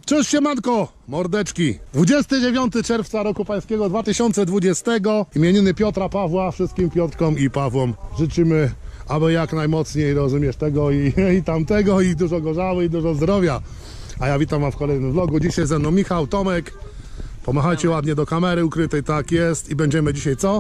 Cześć siemanko, mordeczki. 29 czerwca roku pańskiego 2020. Imieniny Piotra, Pawła, wszystkim Piotrkom i Pawłom życzymy, aby jak najmocniej, rozumiesz, tego i tamtego, i dużo gorzały, i dużo zdrowia. A ja witam was w kolejnym vlogu. Dzisiaj ze mną Michał, Tomek. Pomachajcie ładnie do kamery ukrytej, tak jest. I będziemy dzisiaj co?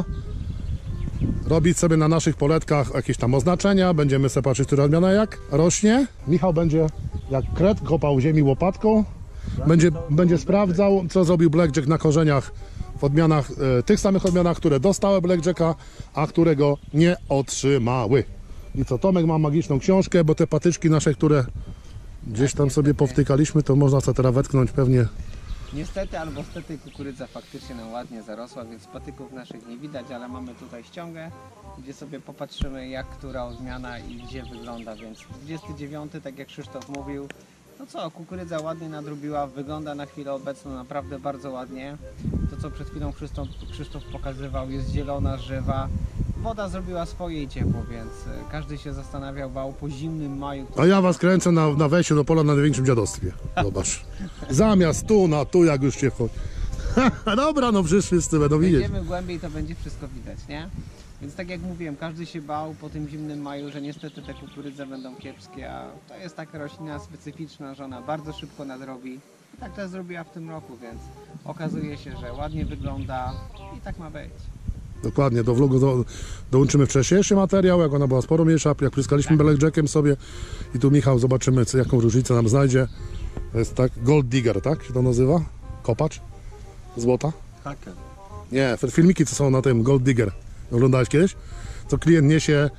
Robić sobie na naszych poletkach jakieś tam oznaczenia. Będziemy sobie patrzeć, która odmiana jak rośnie. Michał będzie jak kret kopał ziemi łopatką. Będzie sprawdzał, co zrobił Blackjack na korzeniach w odmianach, tych samych odmianach, które dostały Blackjacka, a które go nie otrzymały. I co, Tomek ma magiczną książkę, bo te patyczki nasze, które gdzieś tam sobie powtykaliśmy, to można sobie teraz wetknąć pewnie. Niestety albo stety kukurydza faktycznie nam ładnie zarosła, więc patyków naszych nie widać, ale mamy tutaj ściągę, gdzie sobie popatrzymy, jak która odmiana i gdzie wygląda, więc 29, tak jak Krzysztof mówił, no co, kukurydza ładnie nadrobiła, wygląda na chwilę obecną naprawdę bardzo ładnie. To, co przed chwilą Krzysztof pokazywał, jest zielona, żywa. Woda zrobiła swoje i ciepło, więc każdy się zastanawiał, bał po zimnym maju. A ja was kręcę na wejście do pola na największym dziadostwie. Zobacz. Zamiast tu jak już się wchodzi. Dobra, no przecież wszyscy będą widzieć. Wejdziemy głębiej, to będzie wszystko widać, nie? Więc tak jak mówiłem, każdy się bał po tym zimnym maju, że niestety te kukurydze będą kiepskie, a to jest taka roślina specyficzna, że ona bardzo szybko nadrobi. I tak też zrobiła w tym roku, więc okazuje się, że ładnie wygląda i tak ma być. Dokładnie, do vlogu dołączymy wcześniejszy materiał, jak ona była sporo mniejsza, jak pryskaliśmy Blackjackiem sobie. I tu Michał, zobaczymy, jaką różnicę nam znajdzie. To jest tak, Gold Digger, tak się to nazywa? Kopacz? Złota? Haker. Nie, filmiki co są na tym, Gold Digger. Oglądałeś kiedyś? Co klient niesie,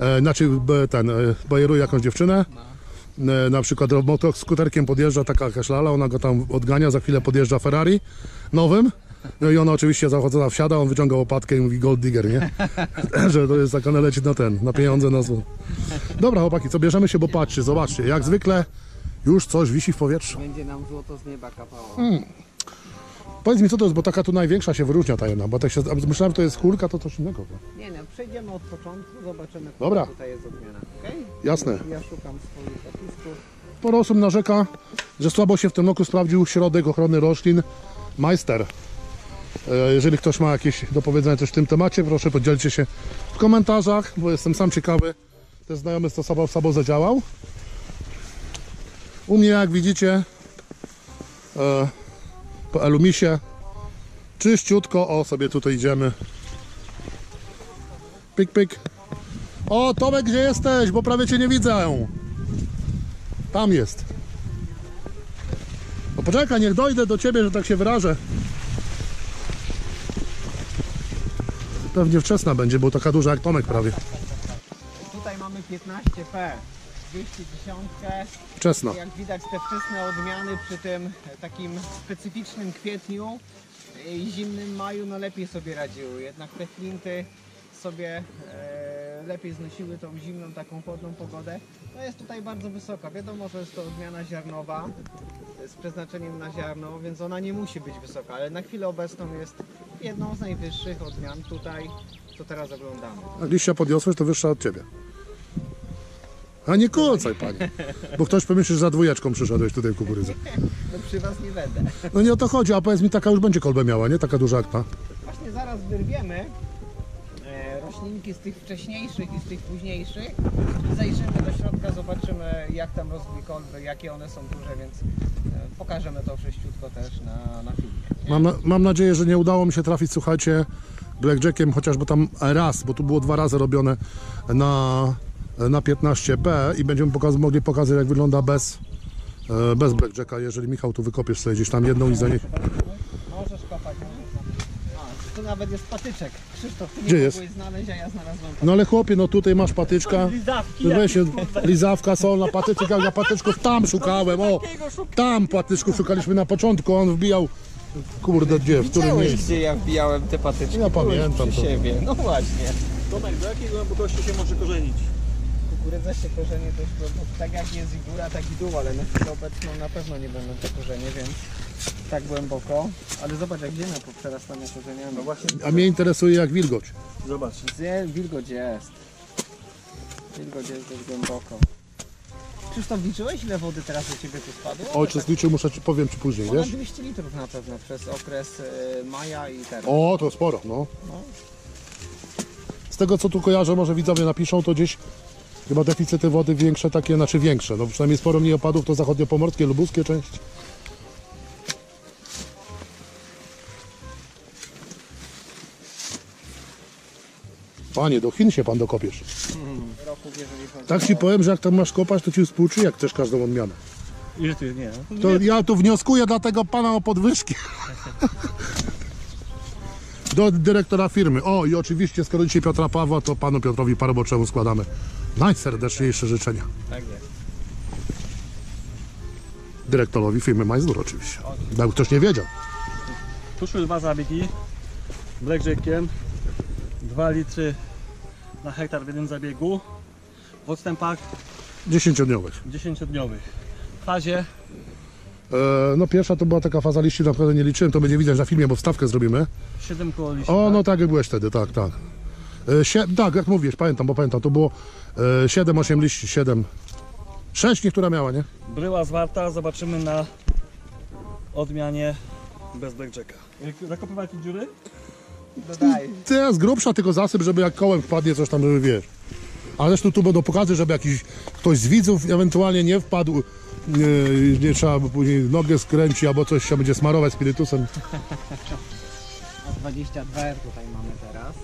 bajeruje jakąś dziewczynę. Na przykład motoskuterkiem podjeżdża taka jakaś lala, ona go tam odgania, za chwilę podjeżdża Ferrari nowym. No i ona oczywiście zachodzona wsiada, on wyciąga łopatkę i mówi Gold Digger, nie? Że to jest taka, ona leci na pieniądze, na zło. Dobra chłopaki, co bierzemy się, bo patrzcie, zobaczcie, jak zwykle już coś wisi w powietrzu. Będzie nam złoto z nieba kapało. Powiedz mi, co to jest, bo taka tu największa się wyróżnia ta jedna, bo tak się, myślałem, że to jest kulka, to coś innego. Nie, no, przejdziemy od początku, zobaczymy, dobra. Tutaj jest odmiana, okay? Jasne. Ja szukam swoich zapisków. Porosum narzeka, że słabo się w tym roku sprawdził środek ochrony roślin Meister. Jeżeli ktoś ma jakieś do powiedzenia coś w tym temacie, proszę podzielcie się w komentarzach, bo jestem sam ciekawy. Ten znajomy stosował, słabo zadziałał. U mnie, jak widzicie, po elumisie czyściutko, o sobie tutaj idziemy. Pyk, pyk. O, Tomek, gdzie jesteś? Bo prawie cię nie widzę. Tam jest. No poczekaj, niech dojdę do ciebie, że tak się wyrażę. Pewnie wczesna będzie, bo taka duża jak Tomek prawie. Tutaj mamy 15P, 210. Wczesna. Jak widać, te wczesne odmiany przy tym takim specyficznym kwietniu i zimnym maju, no lepiej sobie radziły. Jednak te flinty sobie lepiej znosiły tą zimną, taką chłodną pogodę. No jest tutaj bardzo wysoka. Wiadomo, że jest to odmiana ziarnowa z przeznaczeniem na ziarno, więc ona nie musi być wysoka, ale na chwilę obecną jest jedną z najwyższych odmian tutaj, co teraz oglądamy. Jak liścia podniosłeś, to wyższa od ciebie. A nie kucaj, panie. Bo ktoś pomyśli, że za dwójeczką przyszedłeś tutaj w kukurydzę. No przy was nie będę. No nie o to chodzi, a powiedz mi, taka już będzie kolbę miała, nie? Taka duża jak ta. Właśnie zaraz wyrwiemy roślinki z tych wcześniejszych i z tych późniejszych. Zajrzymy do środka, zobaczymy, jak tam rozwój kolby, jakie one są duże, więc pokażemy to wszyściutko też na filmie. Mam nadzieję, że nie udało mi się trafić, słuchajcie, Blackjackiem, chociażby tam raz, bo tu było 2 razy robione na 15P i będziemy mogli pokazać, jak wygląda bez Blackjacka, jeżeli Michał tu wykopiesz sobie gdzieś tam jedną i za niej. Możesz kopać. Tu nawet jest patyczek. Krzysztof, ty gdzie nie jest? mogłeś znaleźć, a ja znalazłem patyczek. No ale chłopie, no tutaj masz patyczka. Lizawki, Weź lizawka, solna, patyczek, ja patyczków tam szukałem, o! Tam patyczków szukaliśmy na początku, on wbijał, kurde, gdzie, w którym Widziałeś, miejscu. gdzie ja wbijałem te patyczki? Ja Byłeś pamiętam przy to. siebie. No właśnie. Tomek, do jakiej głębokości się może korzenić? Kukurydza się korzenie dość głęboko. Tak jak jest i góra, tak i dół, ale na chwilę obecną na pewno nie będą te korzenie, więc tak głęboko. Ale zobacz, jak ziemia poprzerastana korzeniami. No właśnie. A mnie interesuje jak wilgoć. Zobacz. Wilgoć jest. Wilgoć jest dość głęboko. Krzysztof, liczyłeś, ile wody teraz do Ciebie tu spadło? Ojciec liczył, muszę Ci powiem Ci później, Ponad wiesz? 200 litrów na pewno przez okres maja i teraz. O, to sporo, no. No. Z tego co tu kojarzę, może widzowie napiszą, to gdzieś chyba deficyty wody większe takie, znaczy większe, no przynajmniej sporo mniej opadów to zachodniopomorskie, lubuskie część. Panie, do Chin się pan dokopiesz. Roków, jeżeli chodzi Tak Ci powiem, że jak tam masz kopać, to Ci współczuję, jak chcesz każdą odmianę. Ile ty? Nie. To ja tu wnioskuję dla tego pana o podwyżki. Do dyrektora firmy. O, i oczywiście, skoro dzisiaj Piotra Pawła, to panu Piotrowi Paroboczemu składamy najserdeczniejsze życzenia. Tak jest. Dyrektorowi firmy Majzdor oczywiście. Jakby ktoś nie wiedział. Poszły 2 zabiegi blackjackiem. 2 litry na hektar w jednym zabiegu. W odstępach 10-dniowych. 10-dniowych. W fazie No pierwsza to była taka faza liści, naprawdę nie liczyłem, to będzie widać na filmie, bo wstawkę zrobimy. 7 koło liści. O, no tak jak byłeś wtedy, tak, tak. Tak, jak mówisz, pamiętam, bo pamiętam, to było 7-8 liści, 7. 6 niektóra miała, nie? Bryła zwarta, zobaczymy na odmianie bez blackjacka. Zakopywać dziury? Dodaj. Teraz grubsza, tylko zasyp, żeby jak kołem wpadnie coś tam, żeby wiesz. Ale zresztą tu będą pokazy, żeby jakiś ktoś z widzów ewentualnie nie wpadł, nie trzeba by później nogę skręci albo coś się będzie smarować spirytusem. A 22R tutaj mamy teraz.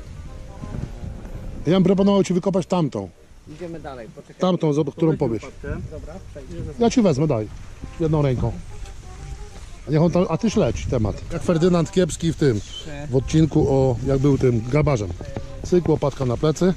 Ja bym proponował Ci wykopać tamtą, Idziemy dalej, poczekaj. tamtą, którą powiesz. Dobra, przejdź. Ja Ci wezmę, daj, jedną ręką. A niech on tam, a Ty śledź temat. Jak Ferdynand Kiepski w tym, w odcinku o, jak był tym grabarzem. Cyk, łopatka na plecy.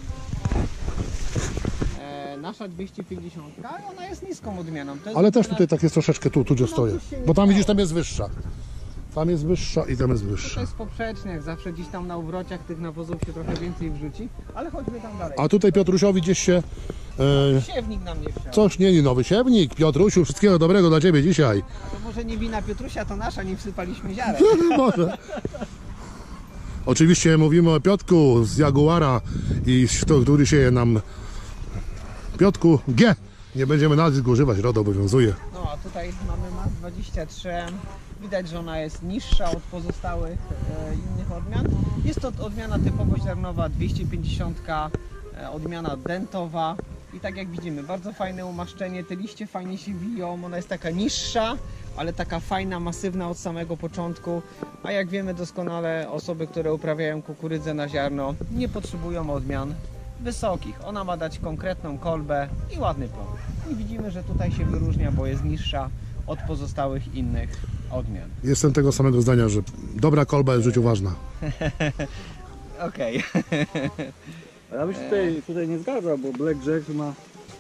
Nasza 250, ona jest niską odmianą. To jest Ale też odmiana- tutaj tak jest troszeczkę tu gdzie stoję. Bo tam widzisz, tam jest wyższa. Tam jest wyższa i tam jest To wyższa. jest poprzeczniak, zawsze gdzieś tam na uwrociach tych nawozów się trochę więcej wrzuci, ale chodźmy tam dalej. A tutaj Piotrusiowi gdzieś się Siewnik nam nie wsiadł. coś, nie, nowy siewnik. Piotrusiu, wszystkiego dobrego dla Ciebie dzisiaj. To może nie wina Piotrusia, to nasza, nie wsypaliśmy ziarę. Może. Oczywiście mówimy o Piotku z Jaguara i to, który sieje nam Piotku G. Nie będziemy nazwisk używać, RODO obowiązuje. No a tutaj mamy MAS 23. Widać, że ona jest niższa od pozostałych innych odmian. Jest to odmiana typowo ziarnowa 250, odmiana dentowa. I tak jak widzimy, bardzo fajne umaszczenie, te liście fajnie się wiją, ona jest taka niższa, ale taka fajna, masywna od samego początku. A jak wiemy doskonale, osoby, które uprawiają kukurydzę na ziarno, nie potrzebują odmian wysokich. Ona ma dać konkretną kolbę i ładny plon. I widzimy, że tutaj się wyróżnia, bo jest niższa od pozostałych innych odmian. Jestem tego samego zdania, że dobra kolba jest w życiu ważna. Okej. A ja bym się tutaj nie zgadzał, bo blackjack ma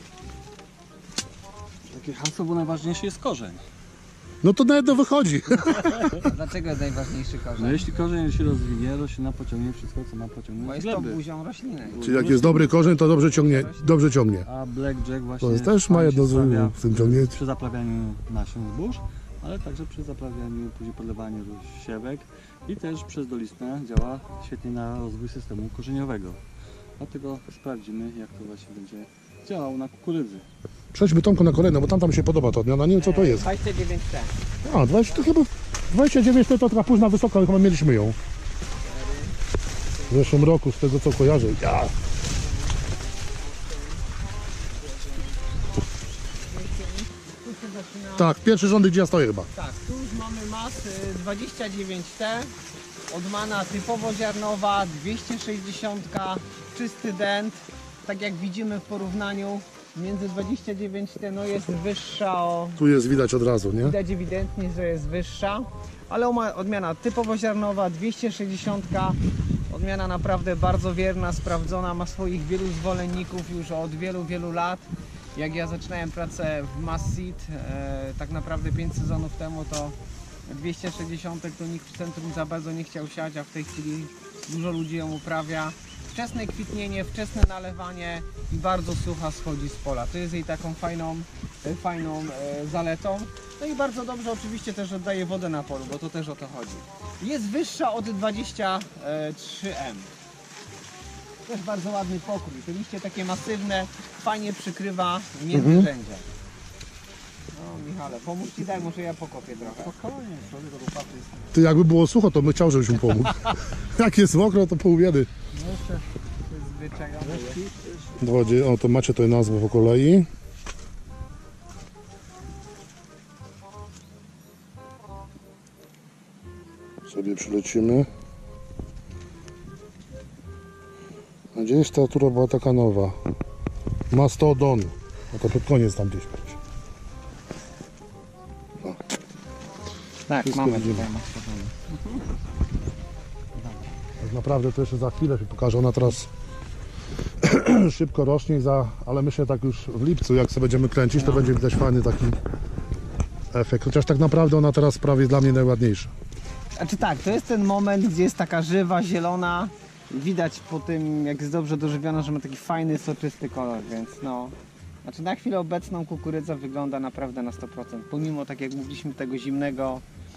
takie hasło, bo najważniejszy jest korzeń. No to nawet to wychodzi. Dlaczego jest najważniejszy No korzeń? jeśli korzeń się rozwinie, roślina pociągnie wszystko, co ma Bo pociągnąć jest z to gleby. buzią rośliny. Czyli jak jest dobry korzeń, to dobrze ciągnie. Dobrze ciągnie. A blackjack właśnie To jest też ma fajnie jedno się sprawia z tym ciągnięcie. przy zaprawianiu nasion zbóż, ale także przy zaprawianiu, później podlewaniu siewek i też przez dolistne działa świetnie na rozwój systemu korzeniowego. Dlatego sprawdzimy, jak to właśnie będzie działało na kukurydzy. Przejdźmy Tomku na kolejną, bo tam mi się podoba ta odmiana. Nie wiem co to jest. 29C. A, 20, to chyba 29 to taka późna wysoka, ale chyba mieliśmy ją. W zeszłym roku, z tego co kojarzę. Ja. Tak, pierwszy rząd, gdzie ja stoję chyba. Tak, tu już mamy MAS 29T, odmiana typowo ziarnowa, 260, czysty dent. Tak jak widzimy w porównaniu między 29T, no jest wyższa o... Tu jest widać od razu, nie? Widać ewidentnie, że jest wyższa, ale odmiana typowo ziarnowa, 260, odmiana naprawdę bardzo wierna, sprawdzona, ma swoich wielu zwolenników już od wielu, wielu lat. Jak ja zaczynałem pracę w Mass Seed, tak naprawdę 5 sezonów temu, to 260 to nikt w centrum za bardzo nie chciał siać, a w tej chwili dużo ludzi ją uprawia. Wczesne kwitnienie, wczesne nalewanie i bardzo sucha schodzi z pola. To jest jej taką fajną zaletą. No i bardzo dobrze oczywiście też oddaje wodę na polu, bo to też o to chodzi. Jest wyższa od 23M. Też bardzo ładny pokrój. To liście takie masywne, fajnie przykrywa międzyrzędzia. No Michale, pomóż Ci, daj, może ja pokopię trochę. Spokojnie, sobie do łopaty jest. Ty, jakby było sucho, to bym chciał, żebyś mu pomógł. Jak jest mokro, to pół biedy. No jeszcze To jest zwyczajowe. Dwodzie, o, to macie tutaj nazwę po kolei. Sobie przylecimy. A gdzie jest ta, która była taka nowa? Mastodon. No to pod koniec tam gdzieś będzie. Tak, Wszystko mamy widzimy. tutaj mastodony. Tak naprawdę to jeszcze za chwilę się pokaże. Ona teraz szybko rośnie, ale myślę tak już w lipcu, jak sobie będziemy kręcić, to będzie widać fajny taki efekt. Chociaż tak naprawdę ona teraz prawie dla mnie najładniejsza. Znaczy tak, to jest ten moment, gdzie jest taka żywa, zielona. Widać po tym, jak jest dobrze dożywiona, że ma taki fajny, soczysty kolor, więc no... Znaczy na chwilę obecną kukurydza wygląda naprawdę na 100%. Pomimo, tak jak mówiliśmy, tego zimnego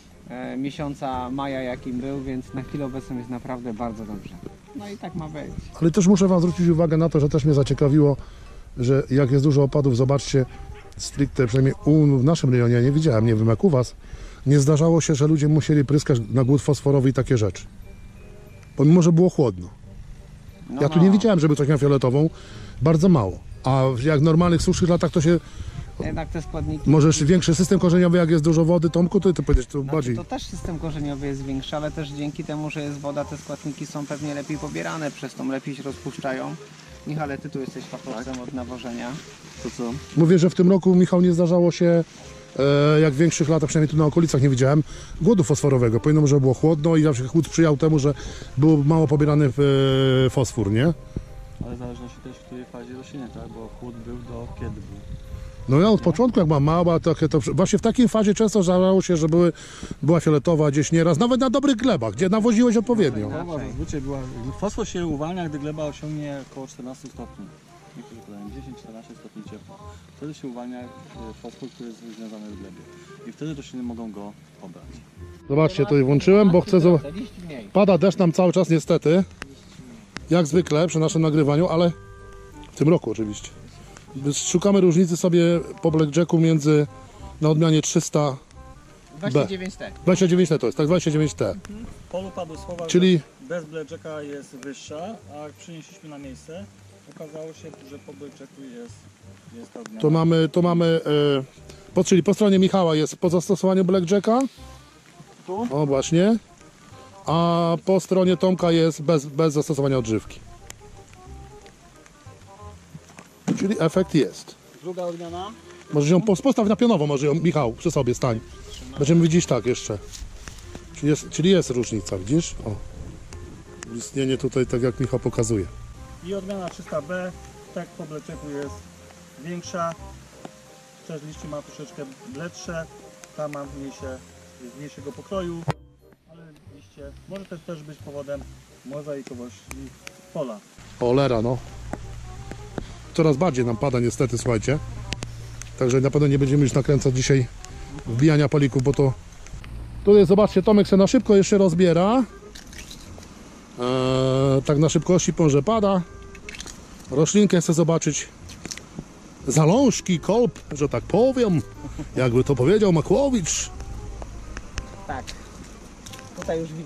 miesiąca maja, jakim był, więc na chwilę obecną jest naprawdę bardzo dobrze. No i tak ma być. Ale też muszę Wam zwrócić uwagę na to, że też mnie zaciekawiło, że jak jest dużo opadów, zobaczcie, stricte, przynajmniej w naszym rejonie, ja nie widziałem, nie wiem jak u Was, nie zdarzało się, że ludzie musieli pryskać na głód fosforowy i takie rzeczy. Pomimo, że było chłodno. No, Ja tu nie widziałem, żeby coś miał fioletową, bardzo mało. A jak w normalnych, suszych latach to się... Jednak te składniki... Możesz większy system korzeniowy, jak jest dużo wody, Tomku, to ty powiedziesz tu Znaczy, bardziej... to też system korzeniowy jest większy, ale też dzięki temu, że jest woda, te składniki są pewnie lepiej pobierane, przez to lepiej się rozpuszczają. Michale, Ty tu jesteś fachowcem od nawożenia. to co? Mówię, że w tym roku, Michał, nie zdarzało się, jak w większych latach, przynajmniej tu na okolicach nie widziałem, głodu fosforowego. Powinno, że było chłodno i zawsze chłód sprzyjał temu, że był mało pobierany fosfor, nie? Ale w zależności też w której fazie rośliny, tak? Bo chłód był do kiedy był. No ja od początku, jak była mała, to właśnie w takiej fazie często zdarzało się, że była fioletowa gdzieś nieraz, nawet na dobrych glebach, gdzie nawoziłeś odpowiednio. Gleba zazwyczaj była... Fosfor się uwalnia, gdy gleba osiągnie około 14 stopni. Niektórzy podają 10-14 stopni ciepła. Wtedy się uwalnia fosfor, który jest związany w glebie. I wtedy rośliny mogą go pobrać. Zobaczcie, tutaj włączyłem, bo chcę... Liść mniej. Pada deszcz nam cały czas niestety, jak zwykle przy naszym nagrywaniu, ale w tym roku oczywiście. Szukamy różnicy sobie po blackjacku między na odmianie 300 29T. 29T to jest, tak 29T. W polu padły słowa, Czyli że bez blackjacka jest wyższa, a jak przynieśliśmy na miejsce, okazało się, że po blackjacku jest ta odmiana. to mamy czyli po stronie Michała jest po zastosowaniu blackjacka. Tu? O właśnie. A po stronie Tomka jest bez zastosowania odżywki. Czyli efekt jest. Druga odmiana. Może ją postaw na pionowo, może ją Michał przy sobie stań. Będziemy widzieć tak jeszcze. Czyli jest różnica, widzisz? O. Istnienie tutaj tak jak Michał pokazuje. I odmiana 300B, tak po blackjacku jest większa. Też liście ma troszeczkę bledsze, ta ma mniejszego pokroju, ale liście może też być powodem mozaikowości pola. Cholera, no. Coraz bardziej nam pada niestety, słuchajcie. Także na pewno nie będziemy już nakręcać dzisiaj wbijania polików, bo to... Tutaj zobaczcie, Tomek się na szybko jeszcze rozbiera. Tak na szybkości że pada. Roślinkę chcę zobaczyć. Zalążki, kolb, że tak powiem. Jakby to powiedział Makłowicz. Tak. Tutaj już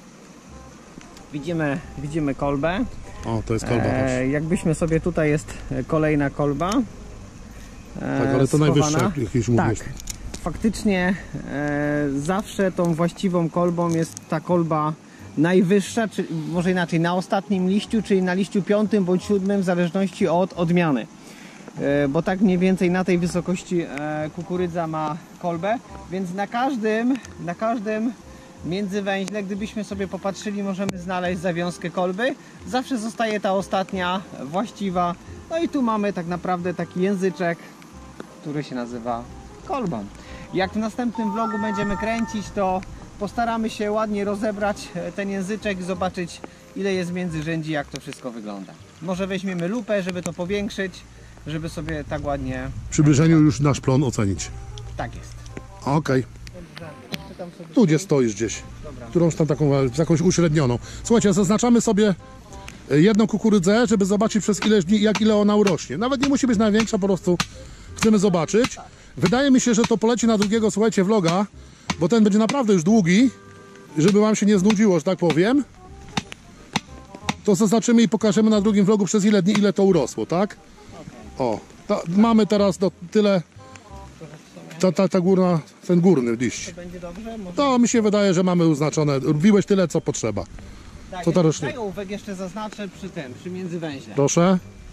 widzimy kolbę. O, to jest kolba. Jakbyśmy sobie, tutaj jest kolejna kolba. Tak, ale to schowana. najwyższe, jak już mówisz. Tak. Faktycznie zawsze tą właściwą kolbą jest ta kolba najwyższa, czy może inaczej, na ostatnim liściu, czyli na liściu 5 bądź 7, w zależności od odmiany. Bo tak mniej więcej na tej wysokości kukurydza ma kolbę, więc na każdym międzywęźle, gdybyśmy sobie popatrzyli, możemy znaleźć zawiązkę kolby. Zawsze zostaje ta ostatnia właściwa. No i tu mamy tak naprawdę taki języczek, który się nazywa kolbą. Jak w następnym vlogu będziemy kręcić, to postaramy się ładnie rozebrać ten języczek i zobaczyć, ile jest międzyrzędzi, jak to wszystko wygląda. Może weźmiemy lupę, żeby to powiększyć, żeby sobie tak ładnie... W przybliżeniu już nasz plon ocenić. Tak jest. Okej. Czytam sobie... Tu gdzie stoisz gdzieś. Dobra. Którąś tam taką, jakąś uśrednioną. Słuchajcie, zaznaczamy sobie jedną kukurydzę, żeby zobaczyć przez ileś dni, ile ona urośnie. Nawet nie musi być największa, po prostu chcemy zobaczyć. Wydaje mi się, że to poleci na drugiego, słuchajcie, vloga, bo ten będzie naprawdę już długi, żeby wam się nie znudziło, że tak powiem. To zaznaczymy i pokażemy na drugim vlogu przez ile dni, ile to urosło, tak? O, mamy teraz tyle, ta górna, ten górny liść. To będzie dobrze? Może... To mi się wydaje, że mamy oznaczone, robiłeś tyle, co potrzeba. Tak, Co ta rośnie? Tego ołówek jeszcze zaznaczę przy międzywęźle. Proszę.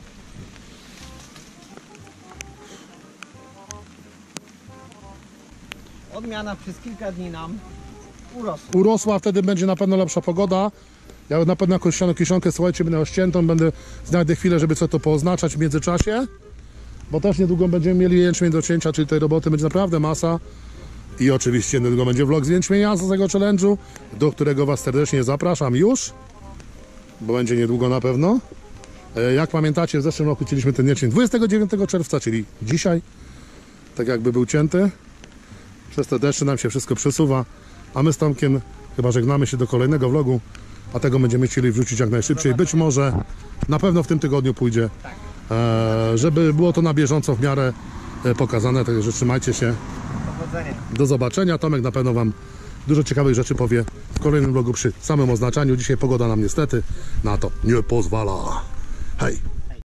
Odmiana przez kilka dni nam urosła. Urosła, wtedy będzie na pewno lepsza pogoda. Ja na pewno jakąś kieszonkę, słuchajcie, będę ściętą, znajdę chwilę, żeby co to pooznaczać w międzyczasie. Bo też niedługo będziemy mieli jęczmień do cięcia, czyli tej roboty będzie naprawdę masa. I oczywiście niedługo będzie vlog z jęczmienia, z tego challenge'u, do którego was serdecznie zapraszam już. Bo będzie niedługo na pewno. Jak pamiętacie, w zeszłym roku cięliśmy ten jęczmień 29 czerwca, czyli dzisiaj. Tak jakby był cięty. Przez te deszcze nam się wszystko przesuwa. A my z Tomkiem chyba żegnamy się do kolejnego vlogu. A tego będziemy chcieli wrzucić jak najszybciej. Być może na pewno w tym tygodniu pójdzie. Żeby było to na bieżąco w miarę pokazane. Także trzymajcie się. Powodzenia. Do zobaczenia. Tomek na pewno wam dużo ciekawych rzeczy powie w kolejnym vlogu przy samym oznaczaniu. Dzisiaj pogoda nam niestety na to nie pozwala. Hej!